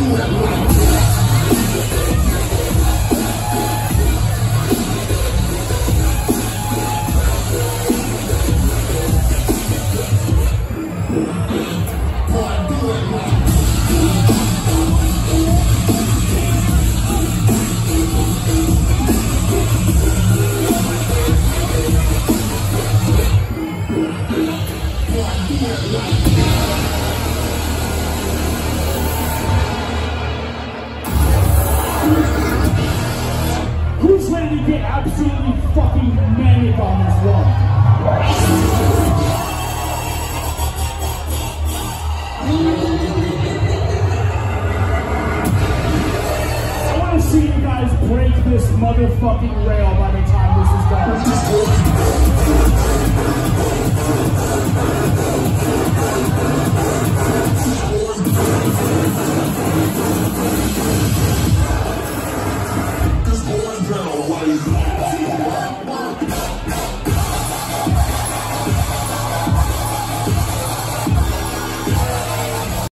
Who's ready to get absolutely fucking manic on this one? I want to see you guys break this motherfucking rail by the time this is done.